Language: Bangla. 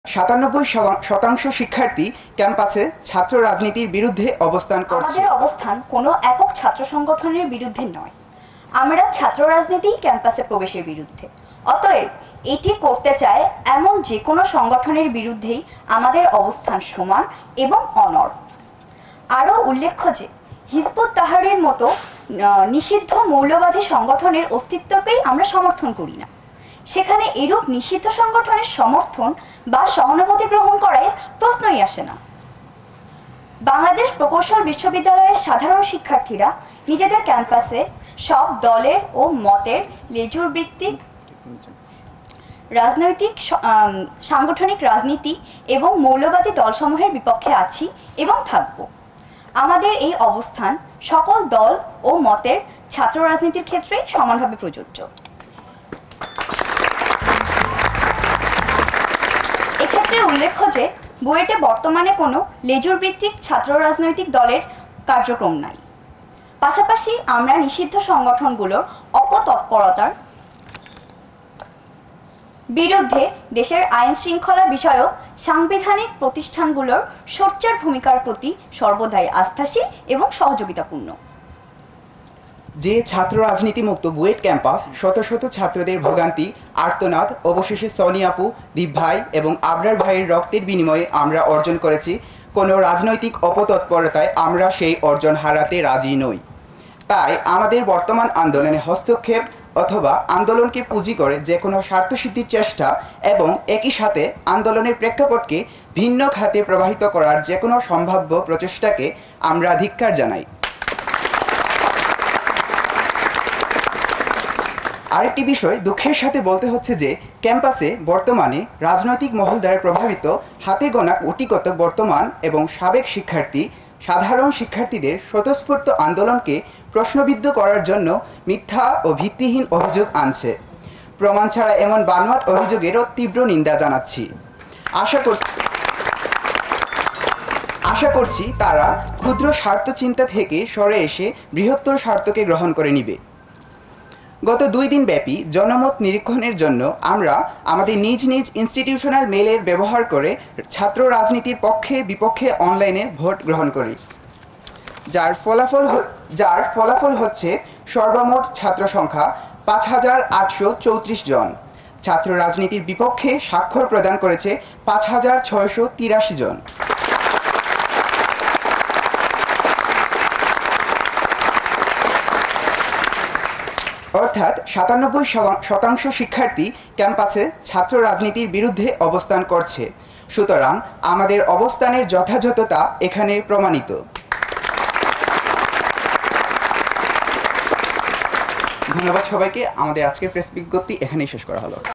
97% শিক্ষার্থী ক্যাম্পাসে ছাত্র রাজনীতির বিরুদ্ধে অবস্থান করছে। আমাদের অবস্থান কোনো একক ছাত্র সংগঠনের বিরুদ্ধে নয়, আমরা ছাত্র রাজনীতি ক্যাম্পাসে প্রবেশের বিরুদ্ধে। অতএব এটি করতে চায় এমন যে কোনো সংগঠনের বিরুদ্ধেই আমাদের অবস্থান সমান এবং অনড়। আরও উল্লেখ্য যে হিজবুত তাহরীরের মতো নিষিদ্ধ মৌলবাদী সংগঠনের অস্তিত্বকেই আমরা সমর্থন করি না। সেখানে এরূপ নিষিদ্ধ সংগঠনের সমর্থন বা সহানুভূতি গ্রহণ করার প্রশ্নই আসে না। বাংলাদেশ প্রকৌশল বিশ্ববিদ্যালয়ের সাধারণ শিক্ষার্থীরা নিজেদের ক্যাম্পাসে সব দলের ও মতের লেজুর ভিত্তিক রাজনৈতিক সাংগঠনিক রাজনীতি এবং মৌলবাদী দলসমূহের বিপক্ষে আছি এবং থাকব। আমাদের এই অবস্থান সকল দল ও মতের ছাত্র রাজনীতির ক্ষেত্রে সমানভাবে প্রযোজ্য। এক্ষেত্রে উল্লেখ্য যে বুয়েটে বর্তমানে কোনো লেজুর ভিত্তিক ছাত্র রাজনৈতিক দলের কার্যক্রম নাই। পাশাপাশি আমরা নিষিদ্ধ সংগঠনগুলোর অপতৎপরতার বিরুদ্ধে দেশের আইন শৃঙ্খলা বিষয়ক সাংবিধানিক প্রতিষ্ঠানগুলোর সোচ্চার ভূমিকার প্রতি সর্বদাই আস্থাশীল এবং সহযোগিতাপূর্ণ। যে ছাত্র রাজনীতি মুক্ত বুয়েট ক্যাম্পাস শত শত ছাত্রদের ভোগান্তি, আর্তনাদ অবশেষে সনি আপু, দীপ ভাই এবং আবরার ভাইয়ের রক্তের বিনিময়ে আমরা অর্জন করেছি, কোনো রাজনৈতিক অপতৎপরতায় আমরা সেই অর্জন হারাতে রাজি নই। তাই আমাদের বর্তমান আন্দোলনে হস্তক্ষেপ অথবা আন্দোলনকে পুঁজি করে যে কোনো স্বার্থসিদ্ধির চেষ্টা এবং একই সাথে আন্দোলনের প্রেক্ষাপটকে ভিন্ন খাতে প্রবাহিত করার যে কোনো সম্ভাব্য প্রচেষ্টাকে আমরা ধিক্কার জানাই। আরেকটি বিষয় দুঃখের সাথে বলতে হচ্ছে যে ক্যাম্পাসে বর্তমানে রাজনৈতিক মহল দ্বারা প্রভাবিত হাতে গোনা কোটিগত বর্তমান এবং সাবেক শিক্ষার্থী সাধারণ শিক্ষার্থীদের স্বতঃস্ফূর্ত আন্দোলনকে প্রশ্নবিদ্ধ করার জন্য মিথ্যা ও ভিত্তিহীন অভিযোগ আনছে। প্রমাণ ছাড়া এমন বানোয়াট অভিযোগেরও তীব্র নিন্দা জানাচ্ছি। আশা করছি তারা ক্ষুদ্র স্বার্থ চিন্তা থেকে সরে এসে বৃহত্তর স্বার্থকে গ্রহণ করে নিবে। গত 2 দিন ব্যাপী জনমত নিরীক্ষণের জন্য আমরা আমাদের নিজ নিজ ইনস্টিটিউশনাল মেলের ব্যবহার করে ছাত্র রাজনীতির পক্ষে বিপক্ষে অনলাইনে ভোট গ্রহণ করি, যার ফলাফল হচ্ছে সর্বমোট ছাত্র সংখ্যা 5834 জন। ছাত্র রাজনীতির বিপক্ষে স্বাক্ষর প্রদান করেছে 5683 জন। অর্থাৎ 97% শিক্ষার্থী ক্যাম্পাসে ছাত্র রাজনীতির বিরুদ্ধে অবস্থান করছে। সুতরাং আমাদের অবস্থানের যথাযথতা এখানে প্রমাণিত। ধন্যবাদ সবাইকে। আমাদের আজকের প্রেস বিজ্ঞপ্তি এখানেই শেষ করা হলো।